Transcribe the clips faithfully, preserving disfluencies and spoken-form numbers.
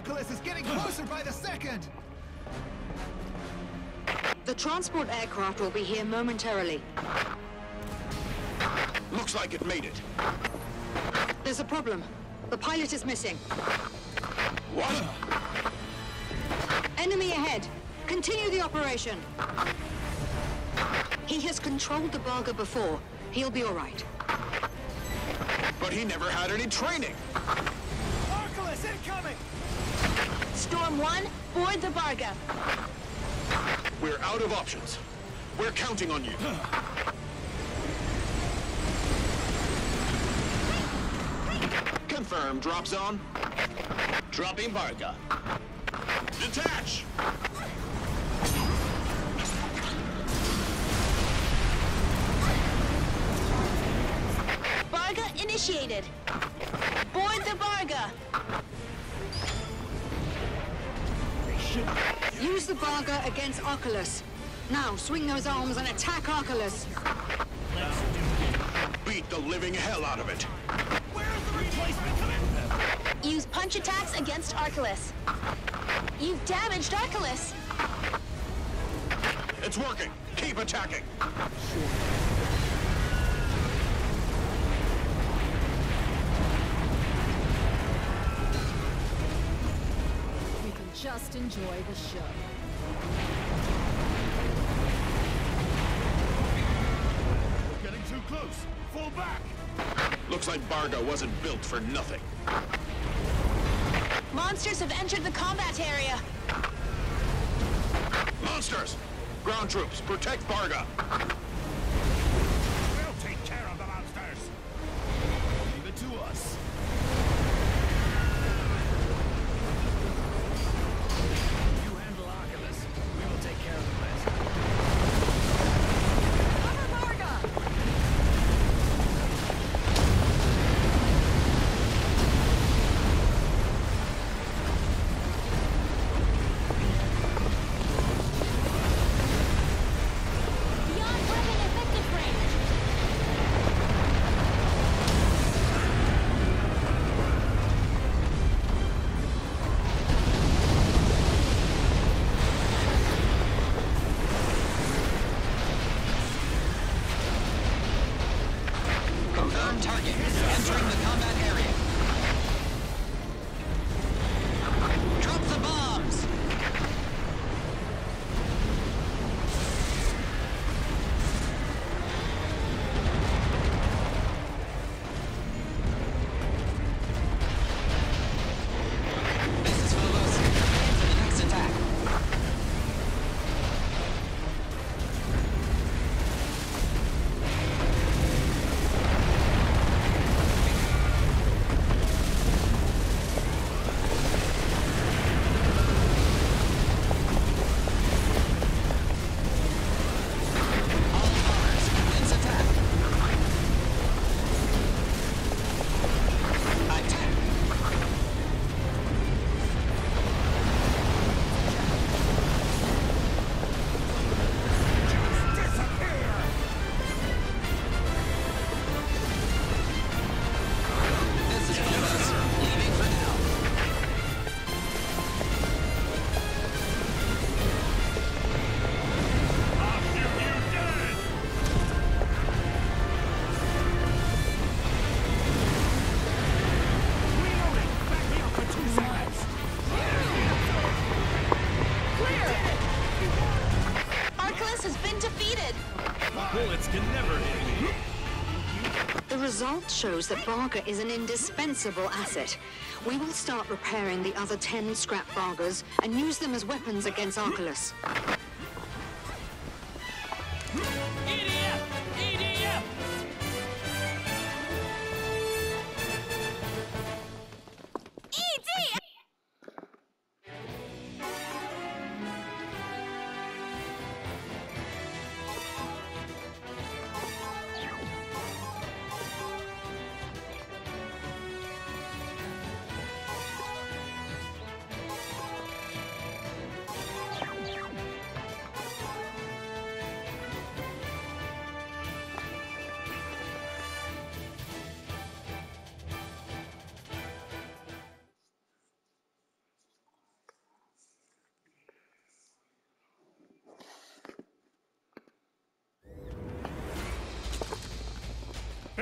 Archelaus is getting closer by the second! The transport aircraft will be here momentarily. Looks like it made it. There's a problem. The pilot is missing. What? Enemy ahead. Continue the operation. He has controlled the Barga before. He'll be all right. But he never had any training. Archelaus incoming! Storm one, board the Barga. We're out of options. We're counting on you. Confirm, drop zone. Dropping Barga. Detach! Barga initiated. Board the Barga. Use the Barga against Archelaus. Now, swing those arms and attack Archelaus. Beat the living hell out of it. Where's the replacement coming? Use punch attacks against Archelaus. You've damaged Archelaus. It's working. Keep attacking. We can just enjoy the show. We're getting too close. Fall back! Looks like Barga wasn't built for nothing. Monsters have entered the combat area. Monsters! Ground troops, protect Barga! We'll take care of the monsters! Leave it to us. You handle Archelaus. We will take care of the rest. Cover Barga! Beyond weapon effective range. Confirm target. Entering the combat area. Drop the bombs! This is Phobos. Prepare for the next attack. All bombers, commence attack. Attack! This is Phobos. Leaving for now. I'll shoot you dead! Reloading! Back me up for two seconds! Archelaus has been defeated. Bullets can never hit me! The result shows that Barga is an indispensable asset. We will start repairing the other ten scrap Bargas and use them as weapons against Archelaus. E D F! E D F! E D!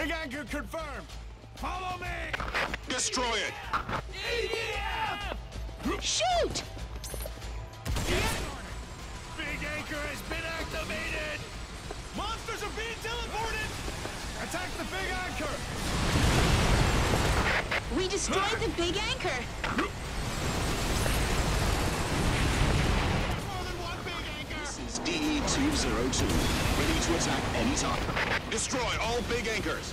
Big anchor confirmed! Follow me! Destroy it! Shoot! Big anchor has been activated! Monsters are being teleported! Attack the big anchor! We destroyed the big anchor! More than one big anchor! This is D E two zero two. Ready to attack anytime. Destroy all big anchors!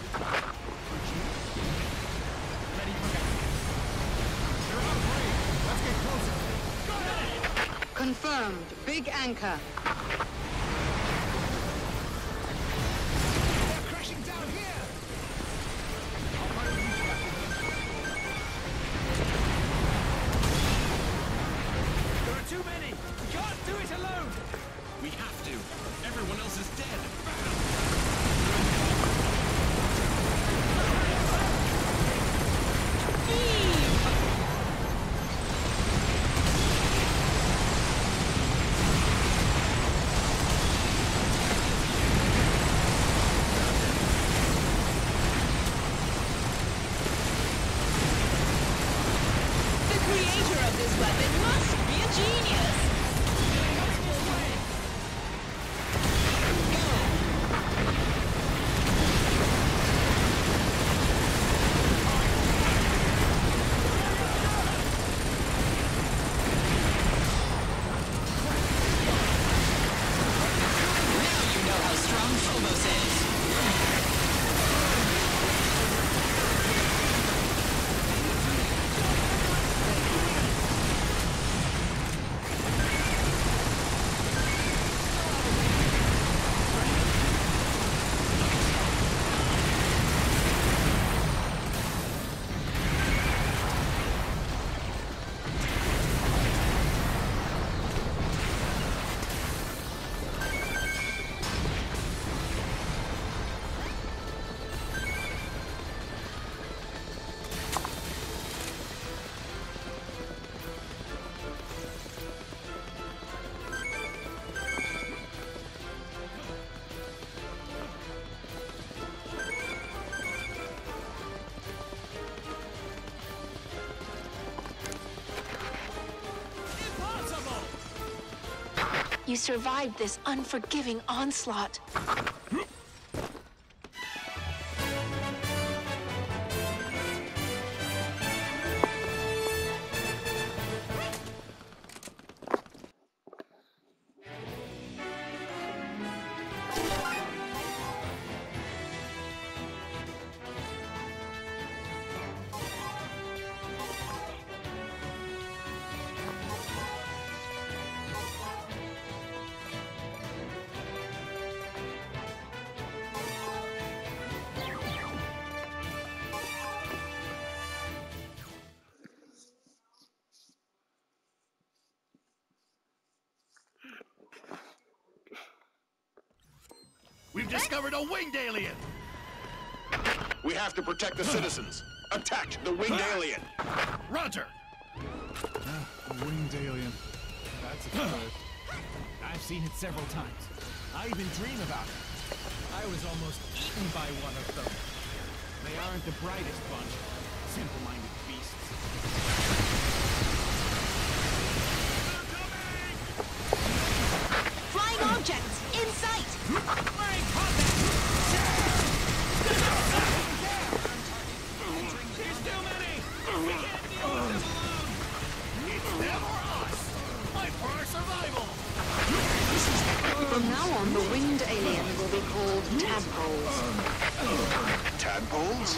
Ready for action. You're on three. Let's get closer. Go ahead! Confirmed. Big anchor. They're crashing down here! I'll try to reach back to them. There are too many! We can't do it alone! We have to. Everyone else is dead. The creator of this weapon must be a genius! Now you know how strong Phobos is. Impossible! You survived this unforgiving onslaught. We've discovered a winged alien! We have to protect the citizens. Attack the winged alien! Roger! A winged alien. That's a first. I've seen it several times. I even dream about it. I was almost eaten by one of them. They aren't the brightest bunch. Simple-minded beasts. Flying objects in sight! We're in combat! There's too many! We can't deal with this alone! It's them or us! Fight for our survival! From now on, the winged alien will be called tadpoles. Tadpoles?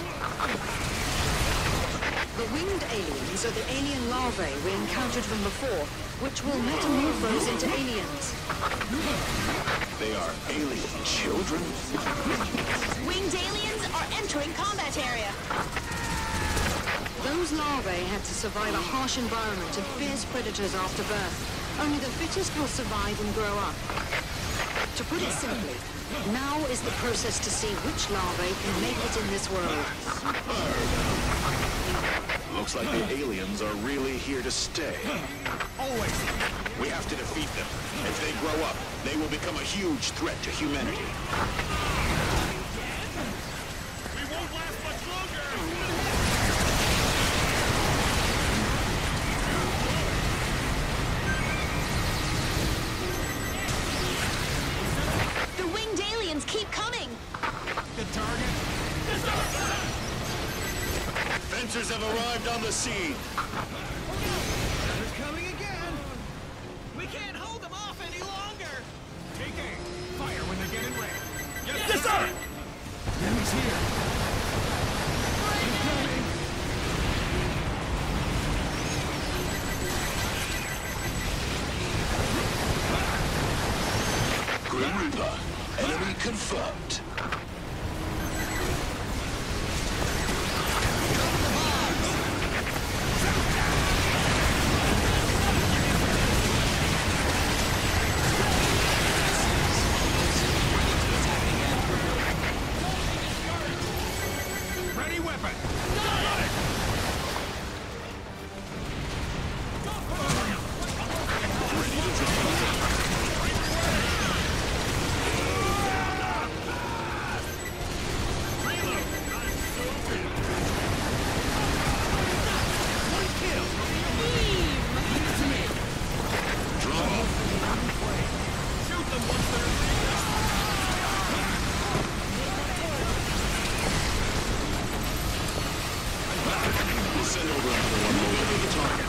The winged aliens are the alien larvae we encountered from before, which will metamorphose into aliens. They are alien children? Winged aliens are entering combat area. Those larvae had to survive a harsh environment and fierce predators after birth. Only the fittest will survive and grow up. To put it simply, now is the process to see which larvae can make it in this world. Looks like the aliens are really here to stay. Always! We have to defeat them. If they grow up, they will become a huge threat to humanity. We Aliens keep coming! The target. Fencers have arrived on the scene. They're coming again. We can't hold them off any longer! Take aim. Fire when they get in range. Yes, Yes, sir! Enemy's here. Incoming. Grim Reaper. Enemy confirmed. Ready weapon. We'll send over another one more to the target.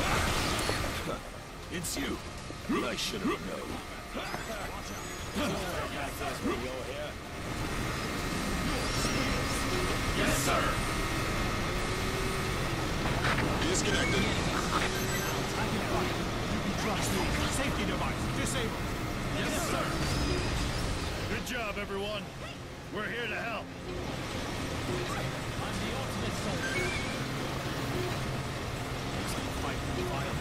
It's you. I should have known. Yes, sir. Disconnected. Trust me. Safety device disabled. Yes, sir. Good job, everyone. We're here to help. I'm the ultimate soldier. Fight for violence.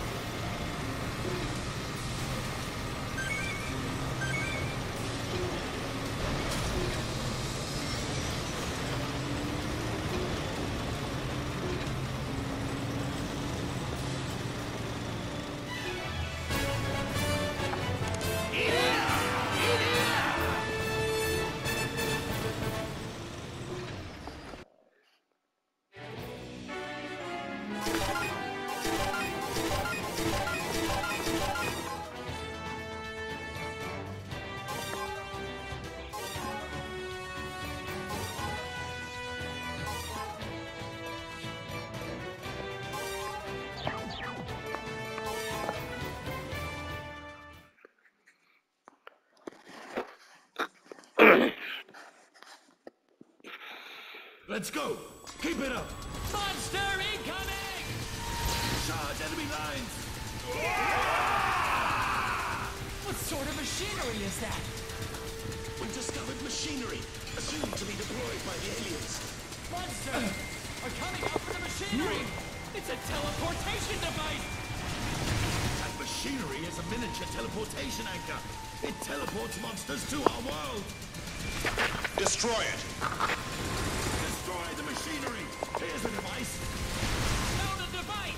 Let's go. Keep it up. Monster incoming! Charge enemy lines. What sort of machinery is that? We discovered machinery, assumed to be deployed by the aliens. Monster! Are coming out for the machinery! It's a teleportation device! That machinery is a miniature teleportation anchor. It teleports monsters to our world. Destroy it. Destroy the machinery. Here's the device. Found a device!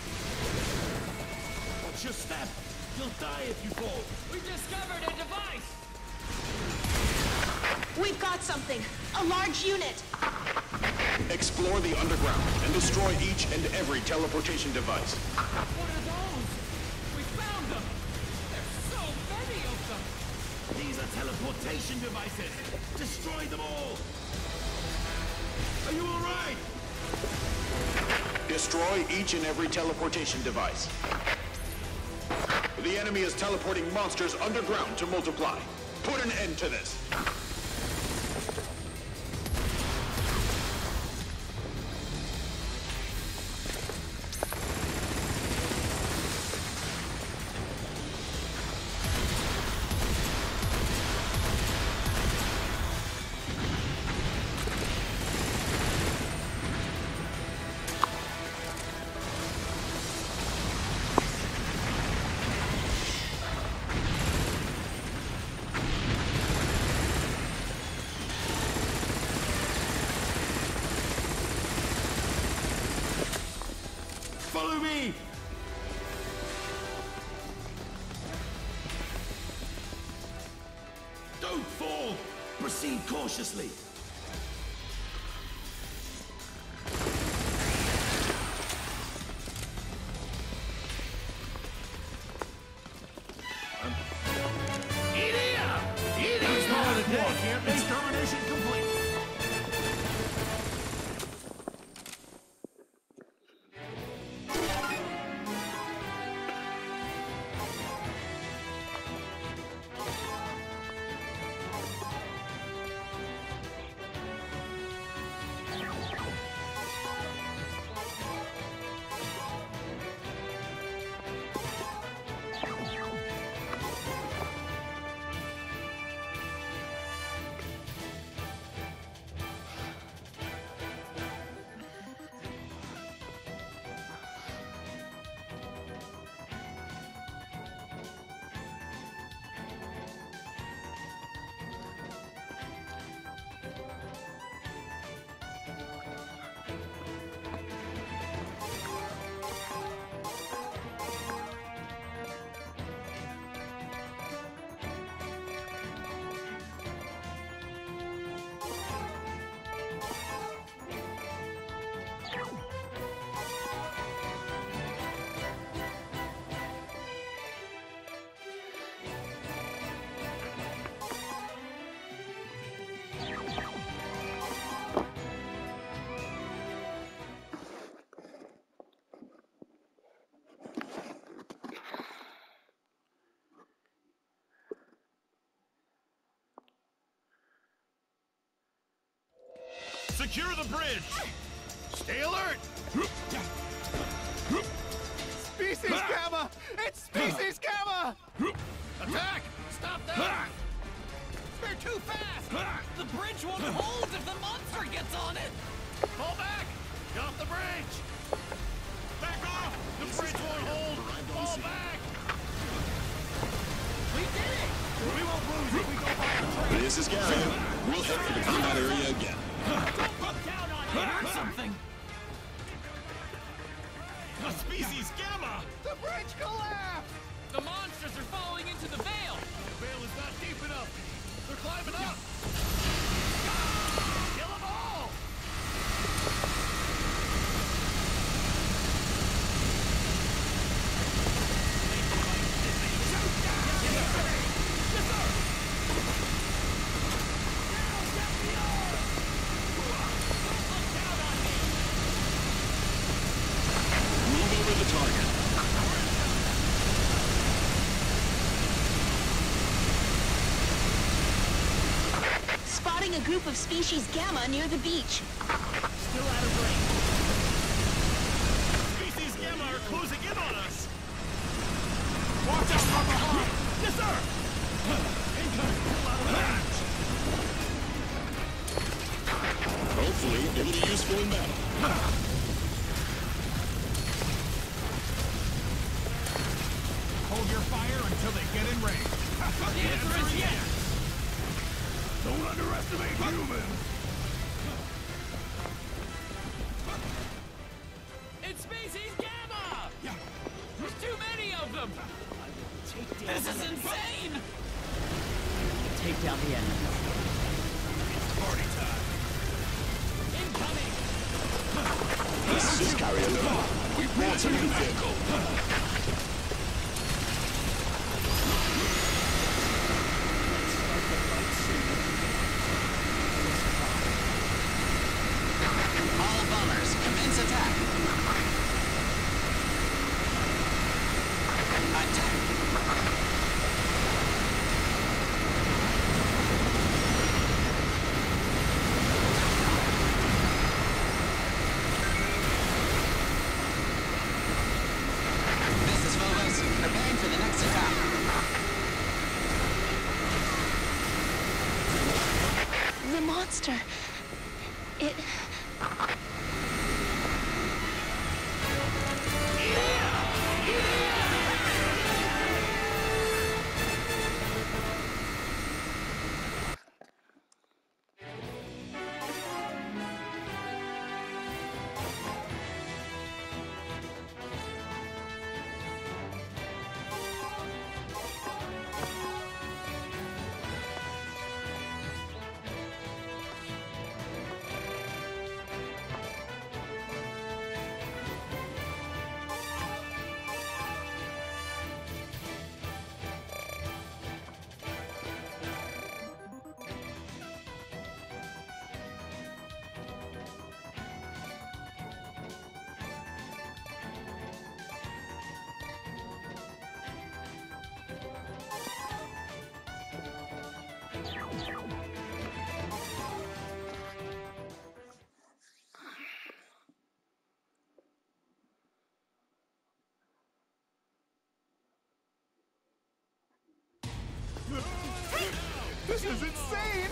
Watch your step. You'll die if you fall. We've discovered a device! We've got something! A large unit! Explore the underground and destroy each and every teleportation device. What are those? We found them! There's so many of them! These are teleportation devices. Destroy them all. Are you all right? Destroy each and every teleportation device. The enemy is teleporting monsters underground to multiply. Put an end to this. Follow me. Don't fall. Proceed cautiously. Secure the bridge. Stay alert. Species Gamma! It's Species Gamma! Attack! Stop that! They're too fast! The bridge won't hold if the monster gets on it! Fall back! Get off the bridge! Back off! The bridge won't hold! Fall back! We did it! We won't lose if we go by the train! This is Gary. We'll head for the combat area again. Don't look down on it or something! A species Gamma! The bridge collapsed! The monsters are falling into the veil! The veil is not deep enough! They're climbing up! Kill them all! Move over the target. Spotting a group of species Gamma near the beach. Still out of range. Species Gamma are closing in on us! Watch out from behind! Yes, sir! Incoming! Pull out of range! Hopefully, it'll be useful in battle. Hold your fire until they get in range. The answer is yes! Don't underestimate humans! It's species Gamma! There's too many of them! This is insane! Take down the enemy. Party time! Incoming! This is Carrier Nova. We brought a new vehicle. All bombers, commence attack. Attack. This is Phobos, preparing for the next attack. The monster. It... This is insane!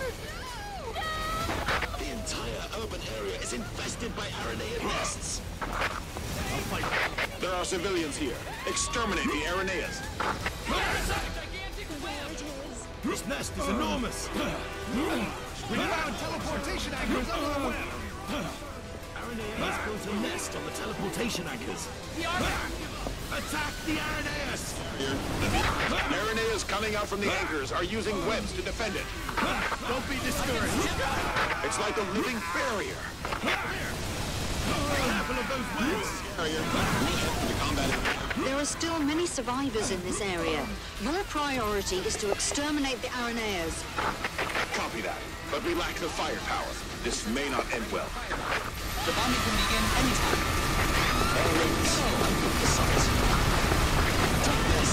The entire urban area is infested by Aranea nests. There are civilians here. Exterminate the Araneas. Gigantic web! This nest is enormous! We found teleportation anchors under the web! Aranea has built a nest on the teleportation anchors. The armor! Attack the Araneas! Here. Araneas coming out from the anchors are using webs to defend it. Don't be discouraged! It's like a living barrier. Be careful of those webs! Carrier, we'll head for the combat area. There are still many survivors in this area. Your priority is to exterminate the Araneas. Copy that. But we lack the firepower. This may not end well. The bombing can begin anytime. All right. The size. Take this.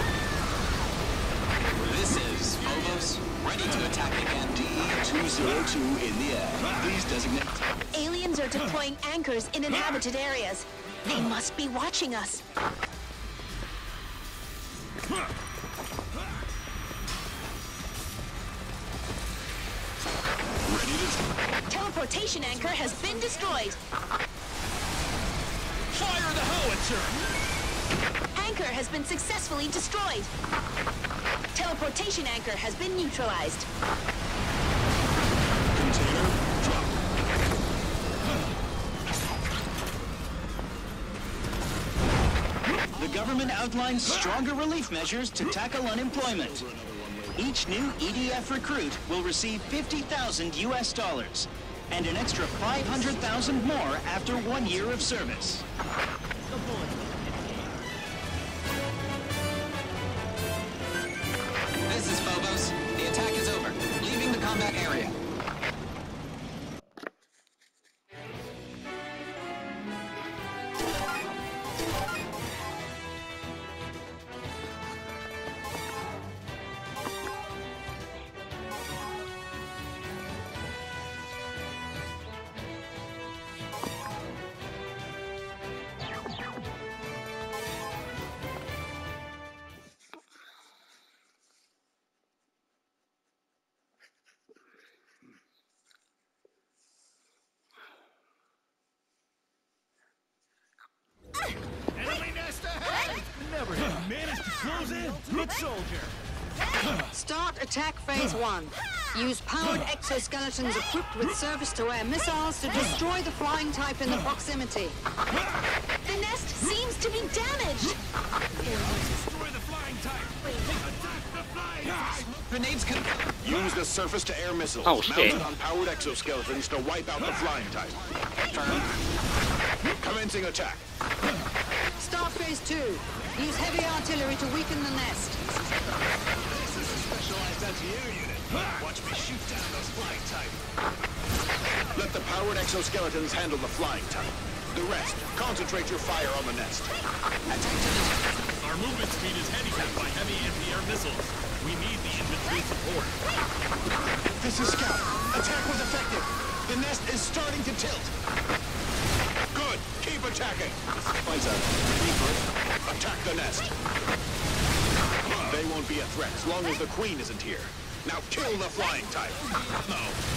This is Phobos, ready to attack again. D two zero two. yeah. Please designate. Aliens are deploying anchors in inhabited areas. They must be watching us. Ready to... Teleportation anchor has been destroyed. Fire the howitzer! Anchor has been successfully destroyed. Teleportation anchor has been neutralized. Container, drop. The government outlines stronger relief measures to tackle unemployment. Each new E D F recruit will receive fifty thousand U S dollars and an extra five hundred thousand more after one year of service. This is Phobos. The attack is over. Leaving the combat area. Enemy nest ahead! Never have managed to close in. Good soldier. Start attack phase one. Use powered exoskeletons equipped with surface-to-air missiles to destroy the flying type in the proximity. The nest seems to be damaged. Destroy the flying type. Attack the flying type. Grenades can... Use the surface-to-air missiles Oh, shit. mounted on powered exoskeletons to wipe out the flying type. Commencing attack. Start phase two. Use heavy artillery to weaken the nest. This is a specialized anti-air unit. Watch me shoot down those flying type. Let the powered exoskeletons handle the flying type. The rest, concentrate your fire on the nest. Our movement speed is handicapped by heavy anti-air missiles. We need the infantry support. This is Scout. Attack was effective. The nest is starting to tilt. Good. Keep attacking. Fighter. Attack the nest. They won't be a threat as long as the Queen isn't here. Now kill the flying type. No.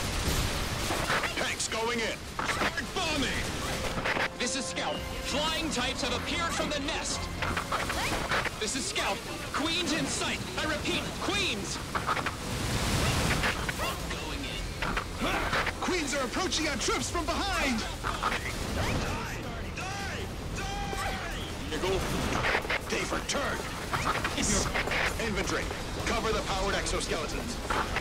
Tanks going in. Start bombing. This is Scout. Flying types have appeared from the nest. This is Scout. Queens in sight. I repeat, Queens. Going in. Queens are approaching our troops from behind. Niggle. They've returned. Infantry, cover the powered exoskeletons.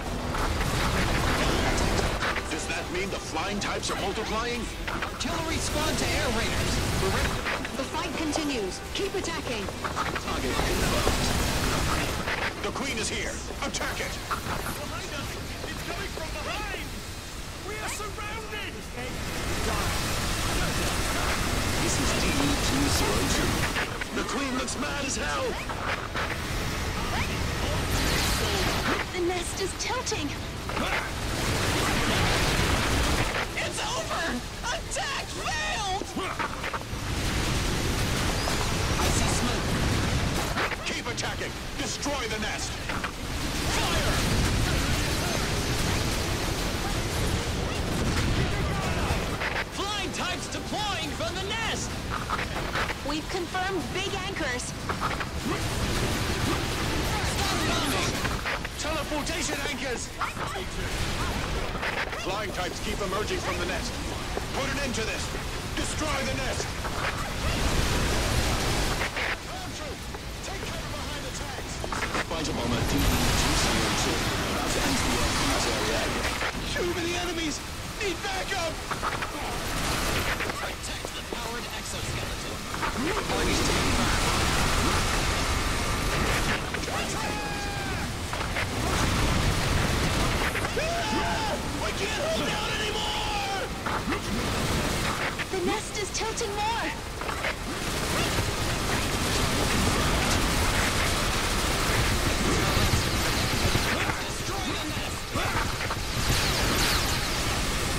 Does that mean the flying types are multiplying? Artillery squad to air raiders. We're ready. The fight continues. Keep attacking. Target confirmed. The Queen is here. Attack it. Behind us. It's coming from behind. We are surrounded. This is D E two zero two. The Queen looks mad as hell. The nest is tilting. It's over! Attack failed! I see smoke. Keep attacking. Destroy the nest. Fire! Flying types deploying from the nest! We've confirmed big anchors. Stop bombing! Teleportation anchors. Flying types keep emerging from the nest. Put an end to this. Destroy the nest. Take cover behind the tanks. Fighter bomber D E two zero two. About to enter the aircraft area. Too many enemies. Need backup. Protect the powered exoskeleton. Parties taking fire. I can't hold out anymore! The nest is tilting more. Destroy the nest!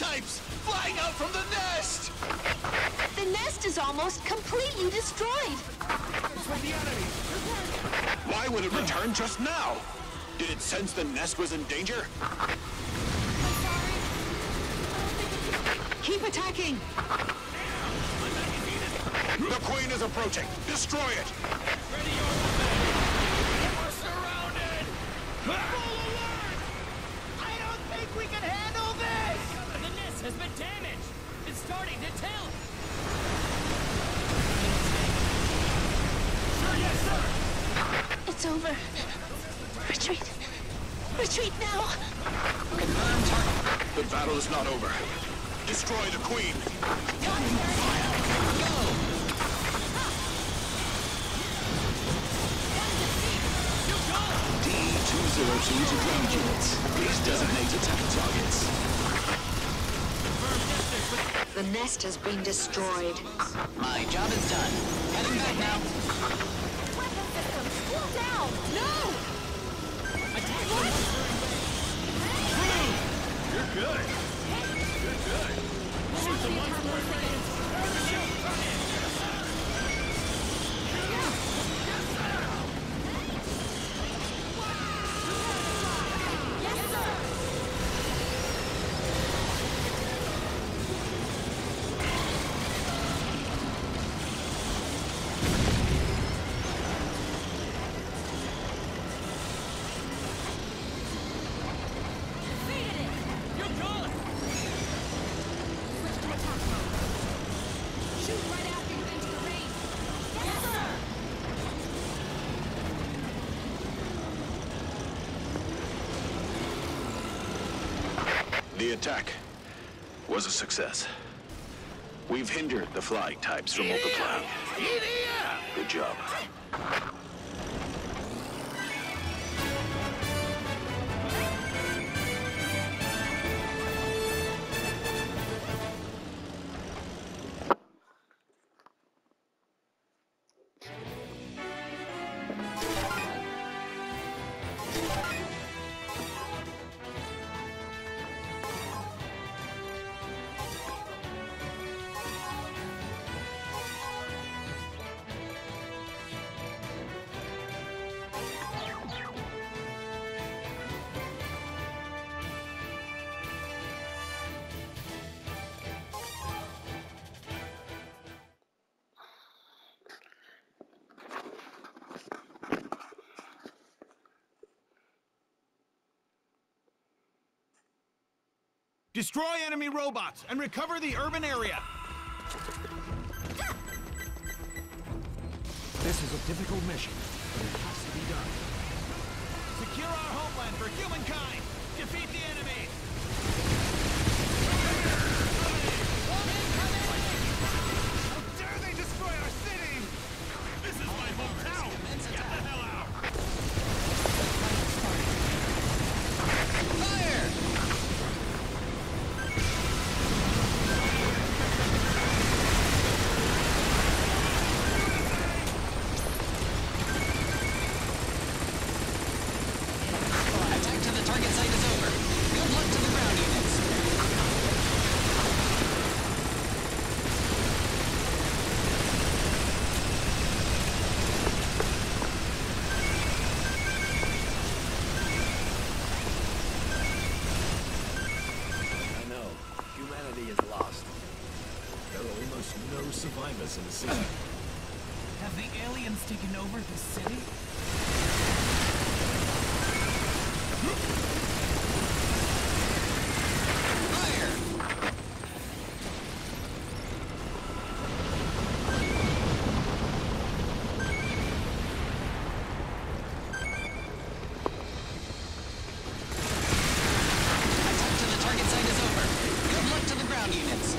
types flying out from the nest! The nest is almost completely destroyed. Why would it return just now? Did it sense the nest was in danger? Keep attacking! The Queen is approaching! Destroy it! Ready your weapon! We're surrounded! Full alert! I don't think we can handle this! The nest has been damaged! It's starting to tilt! Sir, yes, sir! It's over. Retreat. Retreat now. Confirm target. The battle is not over. Destroy the Queen! D two zero two to ground units. Please designate attack targets. The nest has been destroyed. My job is done. Heading back now. Weapon systems, cool down. No! What? You're good. Good, good. Shoot the one Yes, sir. You call it! Switch to attack mode. Shoot right after you enter the range. Yes, sir. The attack was a success. We've hindered the flying types from multiplying. Good job. Destroy enemy robots and recover the urban area. This is a difficult mission, but it has to be done. Secure our homeland for humankind! Defeat the enemy! How dare they destroy our city! This is my hometown! Get the hell out! Attack to the target site is over. Good luck to the ground units. I know. Humanity is lost. There are almost no survivors in the city. Have the aliens taken over the city? Attack to the target site is over. Good luck to the ground units.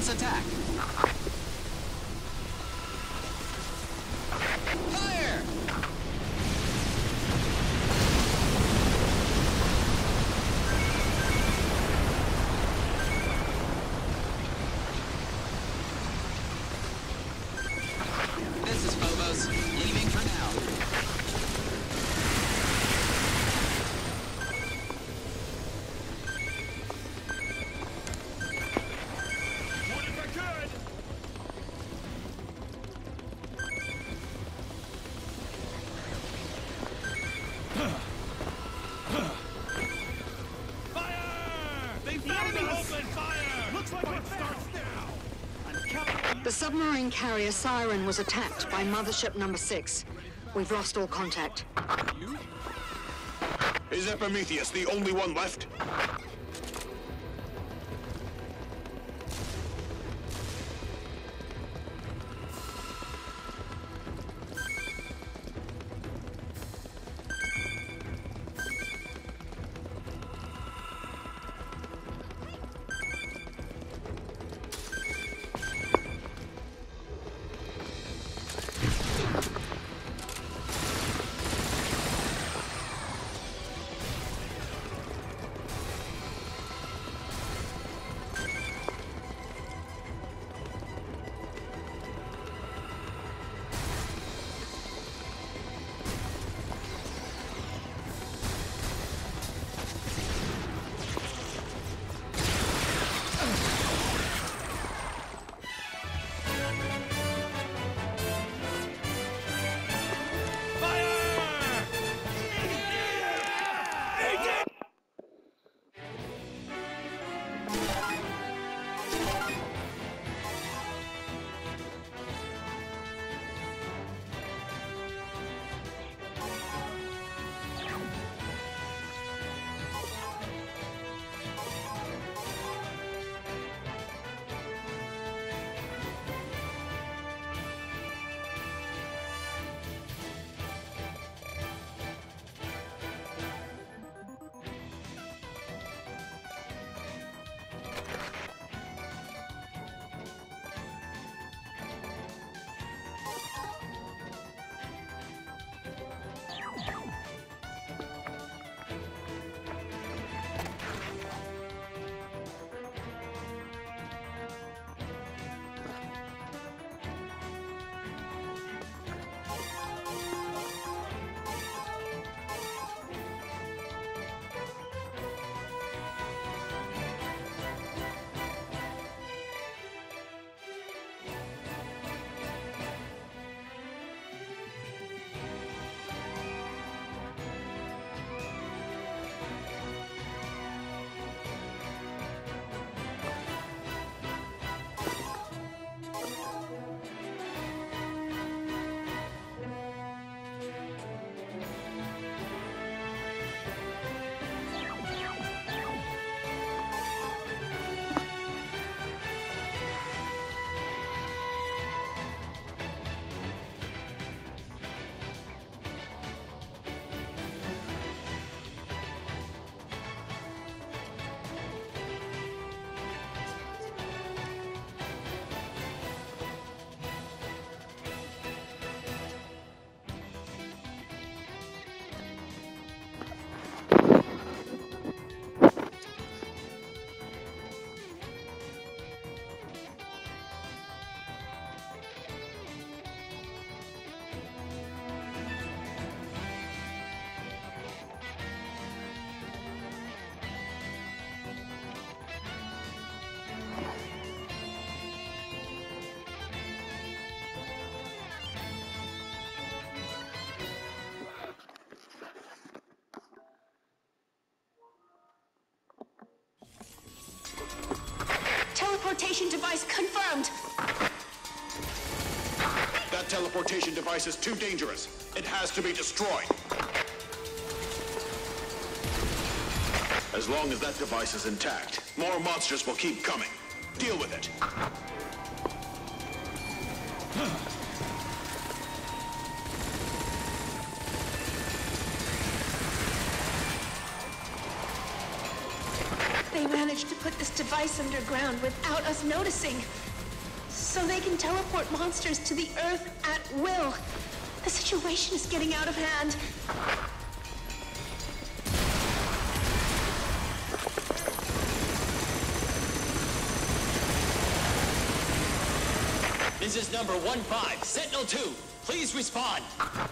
attack. Fire! This is Phobos, leaving for now. The submarine carrier Siren was attacked by Mothership Number Six. We've lost all contact. Is Epimetheus the only one left? Teleportation device confirmed. That teleportation device is too dangerous. It has to be destroyed. As long as that device is intact, more monsters will keep coming. Deal with it. They managed to put this device underground without us noticing. so they can teleport monsters to the Earth at will. The situation is getting out of hand. This is number one five, Sentinel two. Please respond.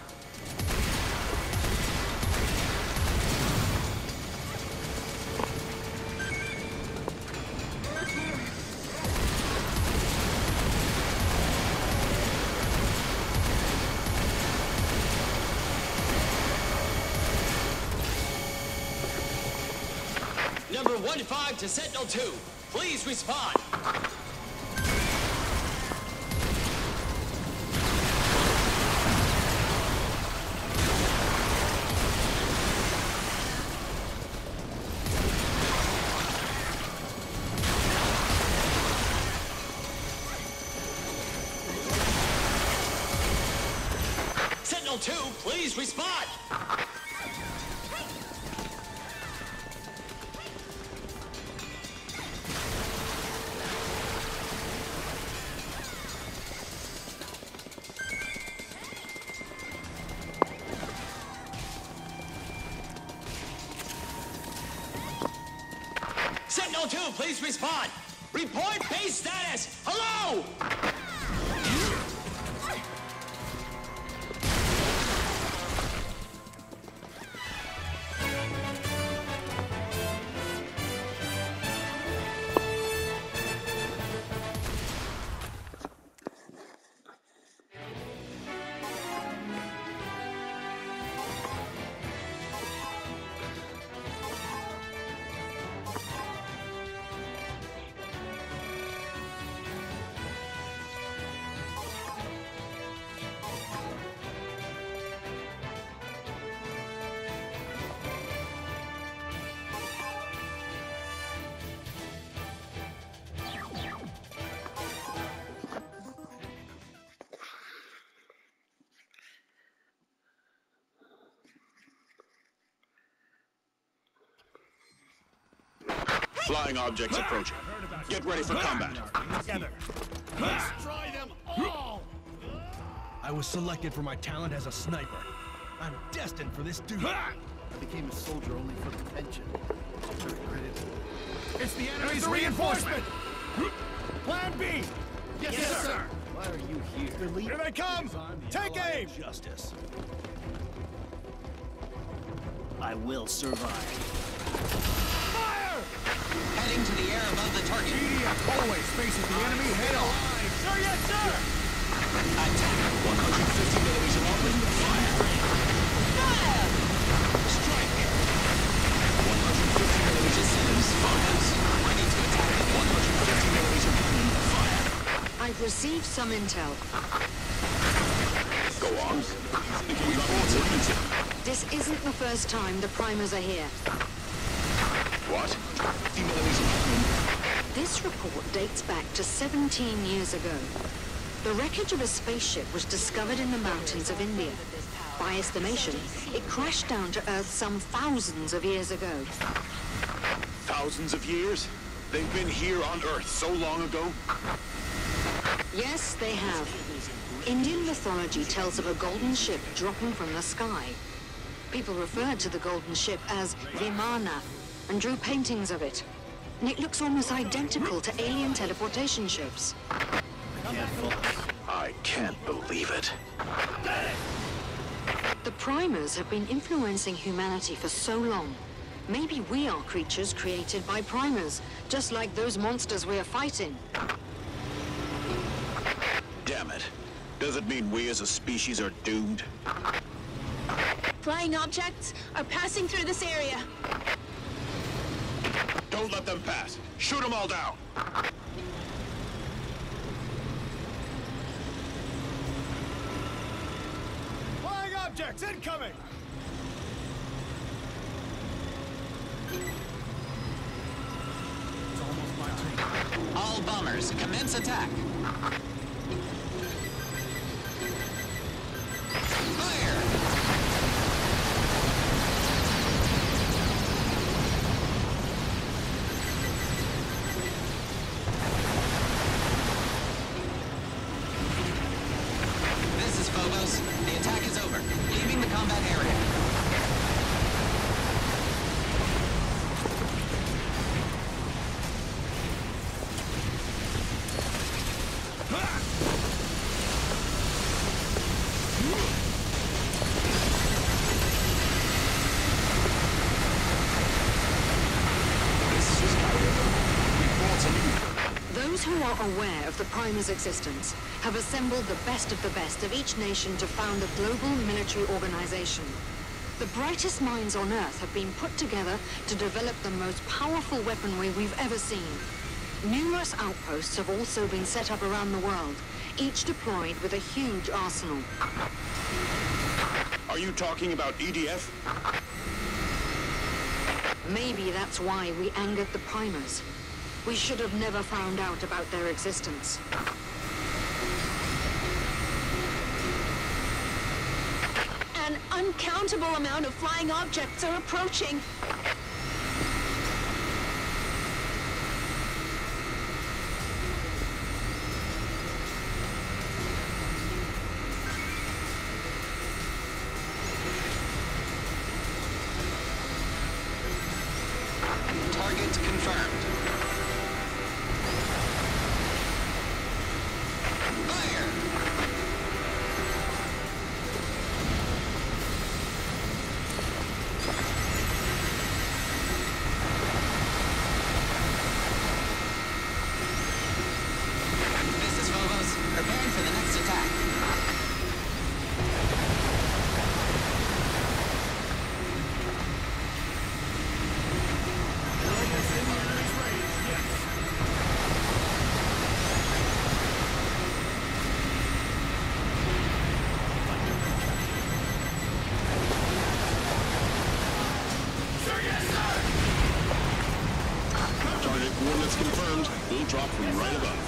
Number one five to Sentinel two. Please respond. Sentinel two, please respond. Sentinel two, please respond. Report base status. Hello! Flying objects approaching. Get ready for combat. Together. Destroy them all! I was selected for my talent as a sniper. I'm destined for this duty. I became a soldier only for the pension. I regret it. It's the enemy's reinforcement! Plan B! Yes, Yes, yes sir. sir! Why are you here? Here they come! Take aim! Justice. I will survive. Fire! Heading to the air above the target. E D F always faces the enemy head on. Sir, yes, sir! Attack. one hundred fifty millimeters open. Fire! Fire! Strike. one hundred fifty millimeters systems. Fires. Ready to attack. one hundred fifty millimeters open. Fire. I've received some intel. Go on. This isn't the first time the primers are here. What? fifty millimeters open. This report dates back to seventeen years ago. The wreckage of a spaceship was discovered in the mountains of India. By estimation, it crashed down to Earth some thousands of years ago. Thousands of years? They've been here on Earth so long ago? Yes, they have. Indian mythology tells of a golden ship dropping from the sky. People referred to the golden ship as Vimana and drew paintings of it. And it looks almost identical to alien teleportation ships. I can't believe it. The primers have been influencing humanity for so long. Maybe we are creatures created by primers, just like those monsters we are fighting. Damn it. Does it mean we as a species are doomed? Flying objects are passing through this area. Don't let them pass. Shoot them all down. Flying objects incoming! It's almost my turn. All bombers, commence attack. Fire! Phobos. The attack is over. Leaving the combat area. Those who are aware of the Primer's existence have assembled the best of the best of each nation to found a global military organization. The brightest minds on Earth have been put together to develop the most powerful weaponry we've ever seen. Numerous outposts have also been set up around the world, each deployed with a huge arsenal. Are you talking about E D F? Maybe that's why we angered the Primers. We should have never found out about their existence. An uncountable amount of flying objects are approaching. Target confirmed. Preparing for the next attack. Target coordinates confirmed. We'll drop from right above.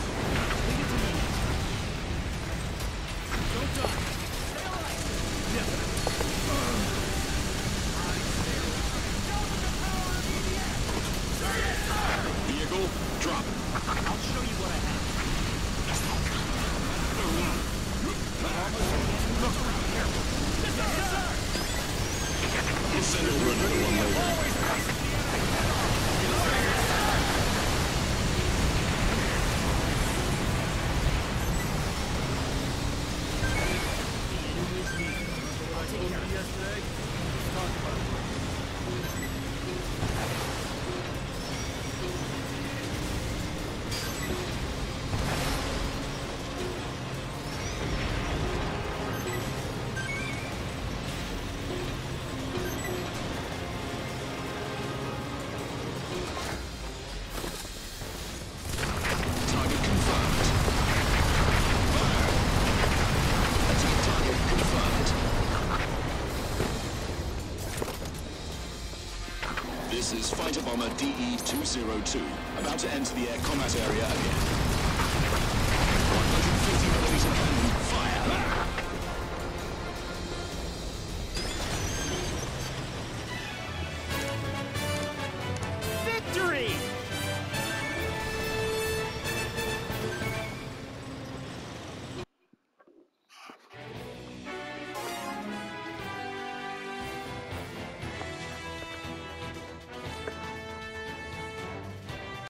Vehicle, drop. I'll show you what I have. We'll send over another one later. This is Fighter Bomber D E two zero two, about to enter the air combat area again.